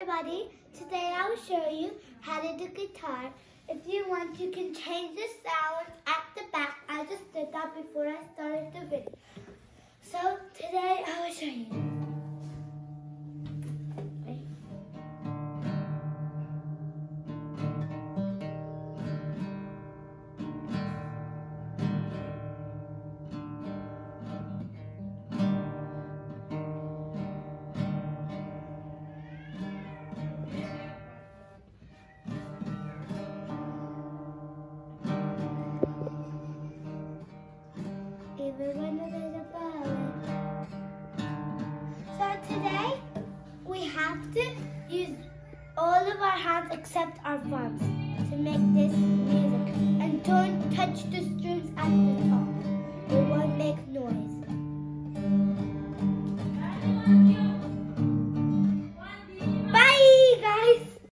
everybody, today I will show you how to do guitar. If you want, you can change the sound at the back. I just did that before I started the video. So today I will show you. So today we have to use all of our hands except our thumbs to make this music, and don't touch the strings at the top.